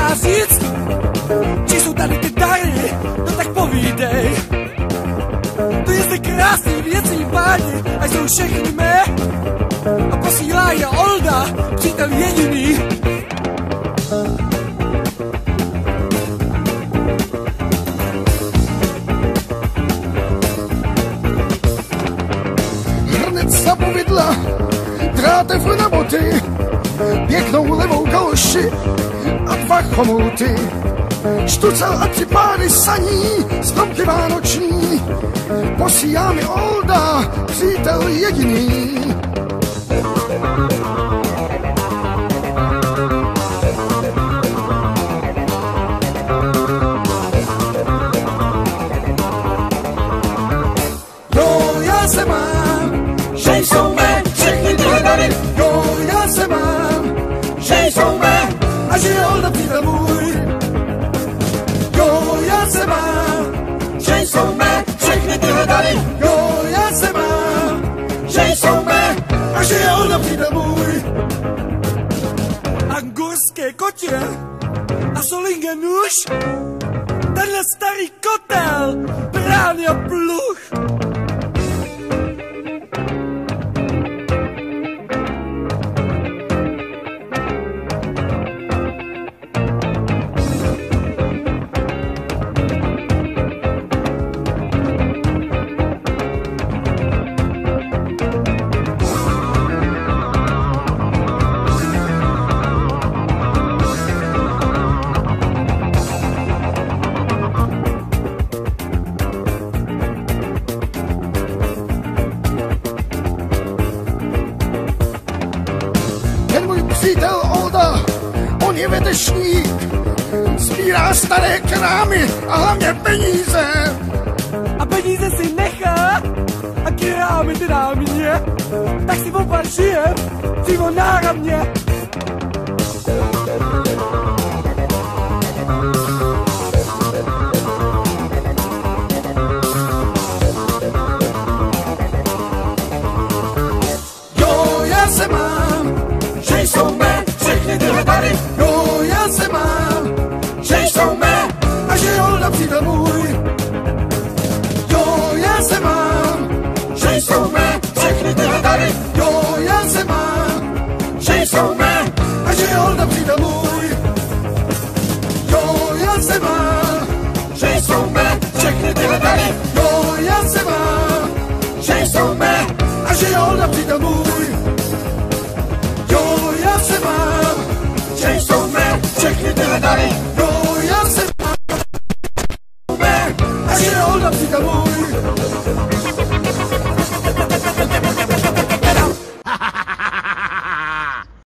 nás říct, či jsou tady ty dary, no tak povídej. To je zde krásný věcí páni, a jsou všechny mé. A posílá je Olda, přítel jediný. Hrnec na povidla, drátev na boty, pěknou levou kaloši a 2 chomouty. Štucel a 3 páry saní, stromky vánoční, posílá mi Olda, přítel jediný. Jo, já se mám, že jsou mé všechny tyhle dary. Jo, já se mám, že jsou mé a že je Olda přítel můj. Jo, já se mám, že jsou mé všechny tyhle dary. Jo, já se mám, že jsou mé a že je Olda přítel můj. Angurské kotě a solingen nůž, tenhle starý kotel, brány a pluch. Ten můj přítel Olda, on je vědešník, sbírá staré krámy a hlavně peníze. A peníze si nechá a krámy ty dá mě, tak si oba žijem přímo náramně. Jo, já se mám, že jsou mé všechny tyhle dary. Jo, já se mám, že jsou mé a že je Olda přítel můj. Jo, já se mám, že jsou mé všechny tyhle dary. Jo, já se mám, že jsou mé a že je Olda přítel můj. Jo, já se mám, že jsou mé všechny tyhle dary. Jo, já se mám, že jsou mé a že je Olda přítel můj. Jo, já se mám, že jsou mé všechny tyhle dary.